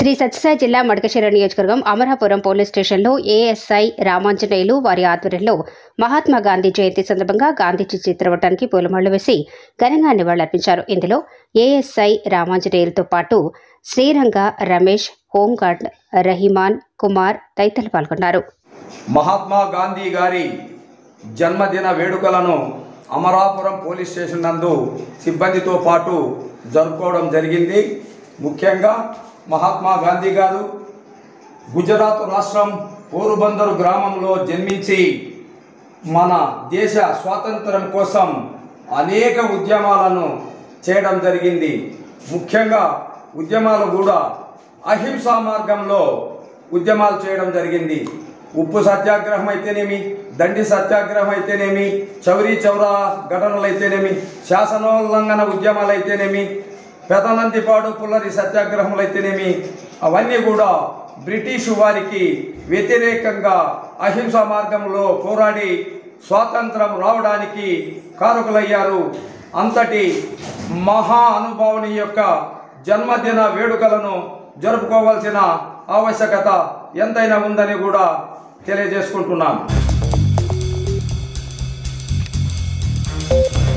శ్రీ సత్యసాయి జిల్లా మడకశిర నియోజకవర్గం అమరాపురం పోలీస్ స్టేషన్లో ఏఎస్ఐ రామాంజనేయులు వారి ఆధ్వర్యంలో మహాత్మా గాంధీ జయంతి సందర్భంగా గాంధీజీ చిత్రపటానికి పూలమాలలు వేసి ఘనంగా నివాళులర్పించారు. ఇందులో ఏఎస్ఐ రామాంజనేయులతో పాటు శ్రీరంగ రమేష్, హోంగార్డ్ రహిమాన్ కుమార్ తదితరులు పాల్గొన్నారు. మహాత్మా గాంధీ గారి జన్మదిన వేడుకలను అమరాపురం పోలీస్ స్టేషన్ నందు సిబ్బందితో పాటు జరుపుకోవడం జరిగింది. ముఖ్యంగా మహాత్మా గాంధీ గారు గుజరాత్ రాష్ట్రం పోరుబందరు గ్రామంలో జన్మించి మన దేశ స్వాతంత్రం కోసం అనేక ఉద్యమాలను చేయడం జరిగింది. ముఖ్యంగా ఉద్యమాలు కూడా అహింసా మార్గంలో ఉద్యమాలు చేయడం జరిగింది. ఉప్పు సత్యాగ్రహం అయితేనేమి, దండి సత్యాగ్రహం అయితేనేమి, చౌరీ చౌరా ఘటనలు అయితేనేమి, శాసనోల్లంఘన ఉద్యమాలు అయితేనేమి, పెదనందిపాడు పుల్లరి సత్యాగ్రహములు అయితేనేమి, అవన్నీ కూడా బ్రిటిషు వారికి వ్యతిరేకంగా అహింసా మార్గంలో పోరాడి స్వాతంత్రం రావడానికి కారకులయ్యారు. అంతటి మహా అనుభావుని యొక్క జన్మదిన వేడుకలను జరుపుకోవాల్సిన ఆవశ్యకత ఎంతైనా ఉందని కూడా తెలియజేసుకుంటున్నాను.